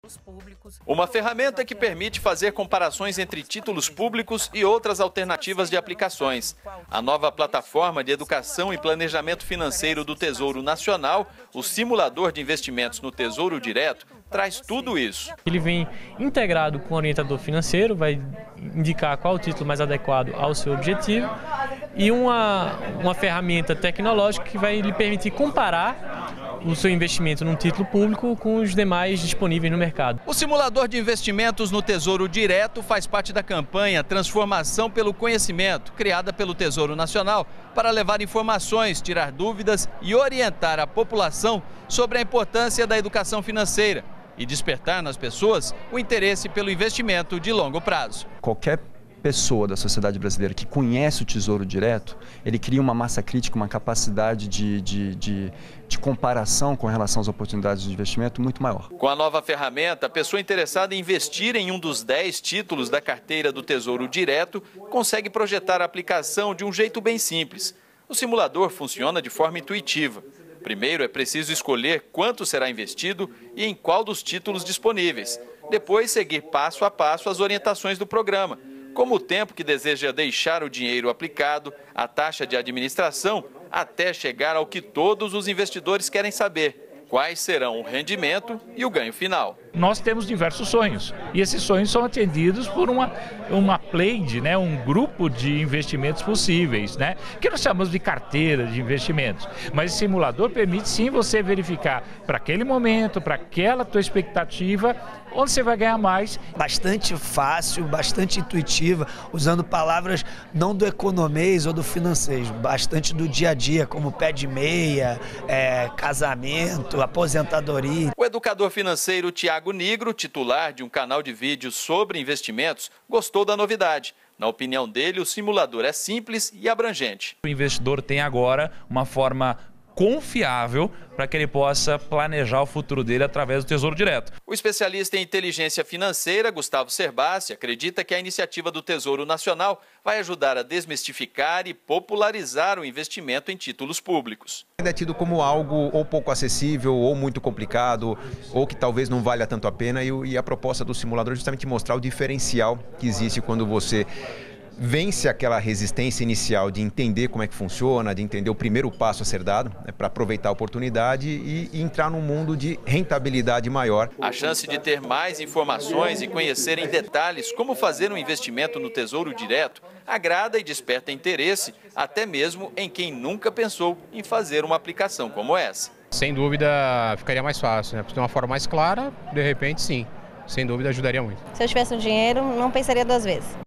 Uma ferramenta que permite fazer comparações entre títulos públicos e outras alternativas de aplicações. A nova plataforma de educação e planejamento financeiro do Tesouro Nacional, o simulador de investimentos no Tesouro Direto, traz tudo isso. Ele vem integrado com o orientador financeiro, vai indicar qual o título mais adequado ao seu objetivo, e uma ferramenta tecnológica que vai lhe permitir comparar o seu investimento num título público com os demais disponíveis no mercado. O simulador de investimentos no Tesouro Direto faz parte da campanha Transformação pelo Conhecimento, criada pelo Tesouro Nacional para levar informações, tirar dúvidas e orientar a população sobre a importância da educação financeira e despertar nas pessoas o interesse pelo investimento de longo prazo. Qualquer pessoa da sociedade brasileira que conhece o Tesouro Direto, ele cria uma massa crítica, uma capacidade de comparação com relação às oportunidades de investimento muito maior. Com a nova ferramenta, a pessoa interessada em investir em um dos 10 títulos da carteira do Tesouro Direto consegue projetar a aplicação de um jeito bem simples. O simulador funciona de forma intuitiva. Primeiro é preciso escolher quanto será investido e em qual dos títulos disponíveis. Depois, seguir passo a passo as orientações do programa, como o tempo que deseja deixar o dinheiro aplicado, a taxa de administração, até chegar ao que todos os investidores querem saber: quais serão o rendimento e o ganho final. Nós temos diversos sonhos e esses sonhos são atendidos por uma pleide, né, um grupo de investimentos possíveis, né, que nós chamamos de carteira de investimentos. Mas esse simulador permite sim você verificar para aquele momento, para aquela tua expectativa, onde você vai ganhar mais. Bastante fácil, bastante intuitiva, usando palavras não do economês ou do financeiro, bastante do dia a dia, como pé de meia, casamento, aposentadoria. O educador financeiro Tiago Nigro, titular de um canal de vídeos sobre investimentos, gostou da novidade. Na opinião dele, o simulador é simples e abrangente. O investidor tem agora uma forma confiável para que ele possa planejar o futuro dele através do Tesouro Direto. O especialista em inteligência financeira, Gustavo Cerbasi, acredita que a iniciativa do Tesouro Nacional vai ajudar a desmistificar e popularizar o investimento em títulos públicos. É tido como algo ou pouco acessível, ou muito complicado, ou que talvez não valha tanto a pena, e a proposta do simulador é justamente mostrar o diferencial que existe quando você vence aquela resistência inicial de entender como é que funciona, de entender o primeiro passo a ser dado, né, para aproveitar a oportunidade e entrar num mundo de rentabilidade maior. A chance de ter mais informações e conhecer em detalhes como fazer um investimento no Tesouro Direto agrada e desperta interesse, até mesmo em quem nunca pensou em fazer uma aplicação como essa. Sem dúvida ficaria mais fácil, né? Por ter uma forma mais clara, de repente sim, sem dúvida ajudaria muito. Se eu tivesse o dinheiro, não pensaria duas vezes.